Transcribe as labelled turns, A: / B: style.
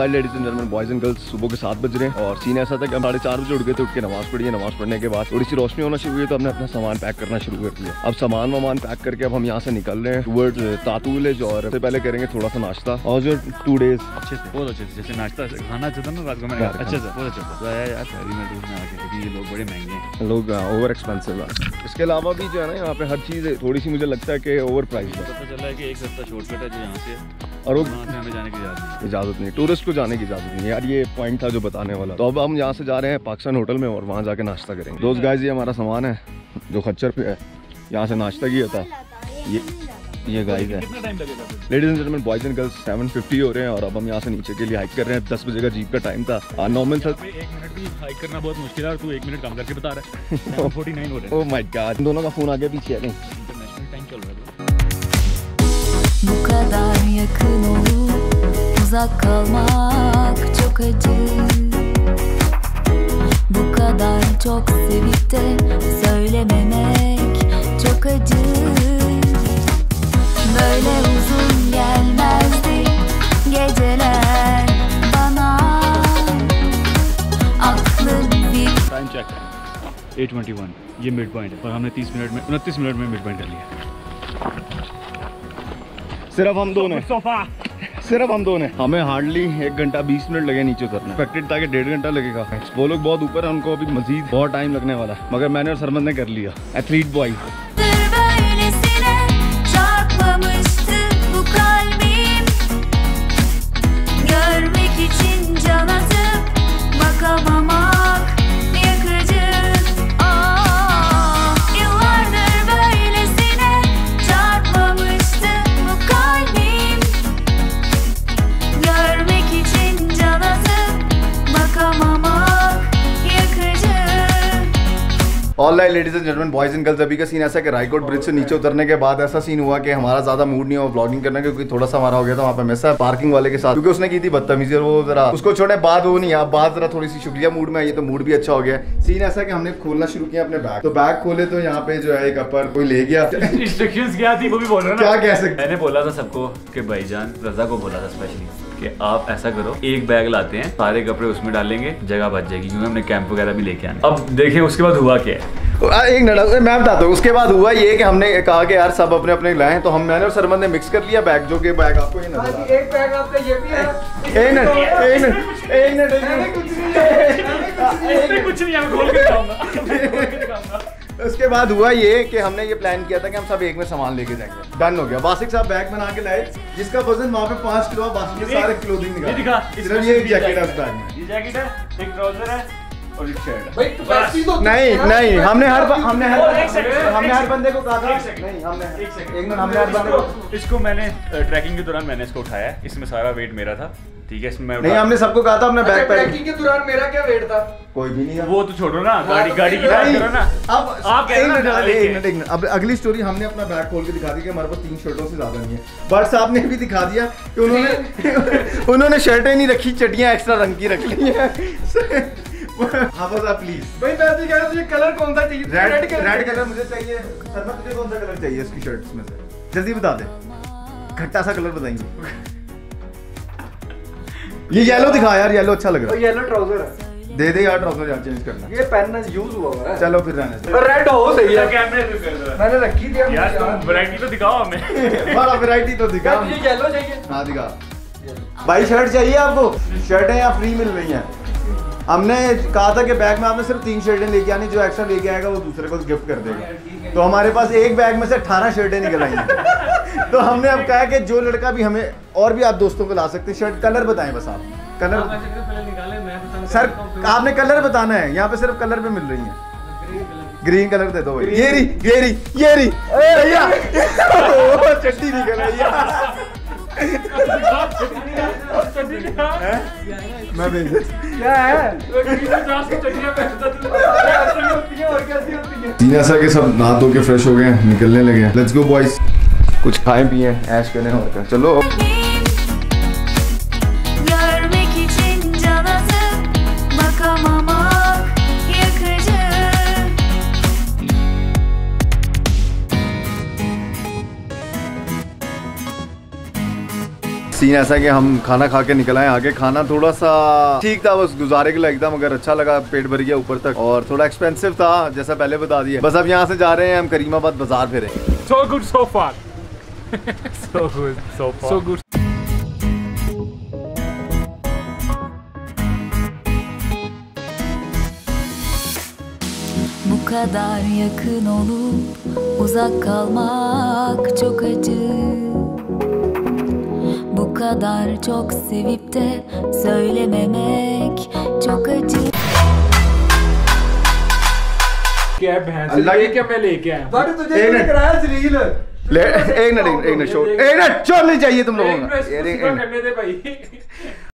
A: Alright ladies and gentleman, boys and girls, सुबह के 7 बज रहे हैं और सीन ऐसा था कि हम 4:30 बजे उठ गए थे। उठ के नमाज पढ़ी है, नमाज पढ़ने के बाद थोड़ी सी रोशनी होना शुरू हुई तो हमने अपना सामान पैक करना शुरू कर दिया। अब सामान पैक करके अब हम यहाँ से निकल रहे हैं टुवर्ड्स तातू विलेज और सबसे पहले करेंगे थोड़ा सा नाश्ता। और जो 2 डेज
B: अच्छे से, बहुत अच्छे से, जैसे नाश्ता खाना अच्छा था ना रात को, मैंने अच्छे से बहुत अच्छा था यार। शहरी में दूर में आके क्योंकि ये लोग बड़े महंगे हैं,
A: लोग ओवर एक्सपेंसिव है। इसके अलावा भी जो है ना यहाँ पे हर चीज़ थोड़ी सी मुझे लगता है कि ओवर प्राइस है।
B: पता चला है कि एक रास्ता शॉर्टकट है जो यहाँ से,
A: और वो
B: हमें जाने की
A: इजाज़त नहीं, टूरिस्ट को जाने की इजाज़त नहीं यार। ये पॉइंट था जो बताने वाला। तो अब हम यहाँ से जा रहे हैं पाकिस्तान होटल में और वहाँ जाके नाश्ता करेंगे। दोस्त गाइस, ये हमारा सामान है जो खच्चर पे है, यहाँ से नाश्ता किया था। ये गाइस है। Ladies and gentleman, boys and girls, 7:50 हो रहे हैं और अब हम यहाँ से नीचे के लिए हाइक कर रहे हैं। 10 बजे का जीप का टाइम था। नॉर्मल था
B: 1 मिनट भी हाइक करना बहुत मुश्किल है और तू 1 मिनट कम करके बता रहा है। 49 हो रहे हैं।
A: ओह माय गॉड, दोनों का फोन आ गया पीछे। नहीं,
B: इंटरनेशनल टाइम चल रहा है।
C: Bu kadar yakın olup uzak kalmak çok acı. Bu kadar çok sevip de söylememek çok acı. Böyle uzun gelmezdi geceler bana. Aklım bir
B: time check 8:21, ये mid point है और हमने 29 मिनट में मिड पॉइंट कर लिया।
A: सिर्फ हम दो ने, सिर्फ हम दो ने। हमें हार्डली 1 घंटा 20 मिनट लगे नीचे उतरने। एक्सपेक्टेड था कि 1.5 घंटा लगेगा। वो लोग बहुत ऊपर है, उनको अभी मजीद बहुत टाइम लगने वाला है, मगर मैंने और सरमद ने कर लिया। Athlete boy.
C: böylesine çarpmamıştı bu kalbim. Görmek için can atıp bakamamak yakıcı. Yıllardır böylesine çarpmamıştı bu kalbim. Görmek için can atıp bakamamak yakıcı.
A: Alright ladies and gentleman, boys and girls, अभी का सीन ऐसा है कि Raikot bridge से नीचे उतरने के बाद ऐसा सीन हुआ कि हमारा ज्यादा मूड नहीं हुआ व्लॉगिंग करने का, क्योंकि थोड़ा सा हमारा हो गया था वहाँ पे मिस है पार्किंग वाले के साथ, क्योंकि उसने की थी बदतमीजी और वो जरा उसको छोड़े बात वो नहीं है। बात जरा थोड़ी सी शुक्रिया मूड में आई है तो मूड भी अच्छा हो गया। सीन ऐसा कि हमने खोलना शुरू किया अपने बैग, तो बैग खोले तो यहाँ पे जो है एक अपर कोई ले गया।
B: इंस्ट्रक्शंस क्या थी वो भी बोल रहा
A: क्या कह सकते।
B: मैंने बोला था सबको कि भाईजान, रजा को बोला था स्पेशली कि आप ऐसा करो, एक बैग लाते हैं, सारे कपड़े उसमें डालेंगे, जगह बच जाएगी, क्योंकि हमने कैंप वगैरह भी लेके आने। अब देखें उसके बाद हुआ क्या है।
A: एक मिनट मैं बताता हूँ। उसके बाद हुआ ये कि हमने कहा कि यार सब अपने अपने लाए, तो मैंने और सरमद ने मिक्स कर लिया बैग, जो कि बैग आपको ये नजर आ रहा है।
D: एक बैग आपका ये भी है।
B: कुछ नहीं, मैं खोल के दिखाऊंगा।
A: उसके बाद हुआ ये कि हमने ये प्लान किया था कि हम सब एक में सामान लेके जाएंगे। डन हो गया। बासिक साहब बैग बना के लाए जिसका वजन वहाँ पे 5 किलो। बासिक के सारे क्लोथिंग निकाल, सिर्फ ये जैकेट है उस बैग में।
B: ये जैकेट है, एक ट्राउजर है और एक शर्ट।
D: भाई कैपेसिटी तो
A: नहीं हमने हर बंदे को कहा था। नहीं हमने हर बंदे को,
B: इसको मैंने ट्रैकिंग के दौरान मैंने इसको उठाया, इसमें सारा वेट मेरा था, ठीक है। इसमें
A: नहीं हमने सबको कहा था अपना बैग पैक।
D: ट्रैकिंग के दौरान मेरा क्या वेट था?
A: कोई भी नहीं है।
B: वो तो छोड़ो ना, गाड़ी की बात करो ना।
A: अब
B: आप
A: एक मिनट अब अगली स्टोरी हमने अपना बैग खोल के दिखा दी कि हमारे पास 3 शर्टों से ज्यादा नहीं है। बट साहब ने भी दिखा दिया कि उन्होंने शर्टें नहीं रखी, चटियां एक्स्ट्रा रंग की रख ली है। प्लीज
D: भाई मैं तो कह रहा हूं कलर कौन सा चाहिए?
A: रेड कलर मुझे चाहिए। सर तुझे कौन सा कलर चाहिए इसकी शर्ट्स में से? जल्दी बता दे, खट्टा सा कलर बताएंगे। ये येलो दिखा यार, येलो अच्छा लग रहा है।
D: येलो ट्राउजर है,
A: दे यार ट्राउजर यार, चेंज करना।
D: ये पेन यूज हुआ है।
A: चलो फिर रहने दे।
D: रेड हो सही है,
B: कैमरे से कर दो
D: मैंने रखी थी
B: यार, तुम वैरायटी तो दिखाओ हमें।
A: बड़ा वैरायटी तो दिखा।
D: ये येलो चाहिए?
A: हाँ दिखा भाई। शर्ट चाहिए आपको? शर्टें यहाँ फ्री मिल रही हैं। हमने कहा था कि बैग में आपने सिर्फ 3 शर्टें लेके आनी, जो एक्स्ट्रा लेके आएगा वो दूसरे को गिफ्ट कर देगा। तो हमारे पास एक बैग में से 18 शर्टें निकल आई हैं। तो हमने अब कहा कि जो लड़का भी हमें, और भी आप दोस्तों को ला सकते हैं। शर्ट कलर बताएं बस आप। कलर सर आपने कलर बताना है, यहाँ पे सिर्फ कलर पे मिल रही है। ग्रीन कलर दे दो। ये रही भैया चट्टी निकल रही मैं
D: क्या है?
A: तीन ऐसा कि सब नहा धो के फ्रेश हो गए, निकलने लगे। लेट्स गो बॉयज, कुछ खाएं पिए, ऐश करें और क्या। चलो
C: görmek için can atıp bakamamak yakıcı.
A: Scene ऐसा है कि हम खाना खा के निकल आए आगे। खाना थोड़ा सा ठीक था, बस गुजारे के लायक था, मगर अच्छा लगा, पेट भर गया ऊपर तक, और थोड़ा एक्सपेंसिव था जैसा पहले बता दिया। बस अब यहाँ से जा रहे हैं हम करीमाबाद बाजार फिर।
E: So good so far. So good so far. So good.
C: Bu kadar yakın olup uzak kalmak çok acı. Bu kadar çok sevip de söylememek çok acı.
E: क्या है भैंस
A: अल्लाह की-
E: क्या मैं लेके आया हूँ।
D: बट तुझे
A: एक
D: ये
A: मिनट।
D: कराया जलील।
A: एक मिनट छोड़ नहीं चाहिए तुम लोगों
E: एक
A: को।
E: मिनट करने दे भाई।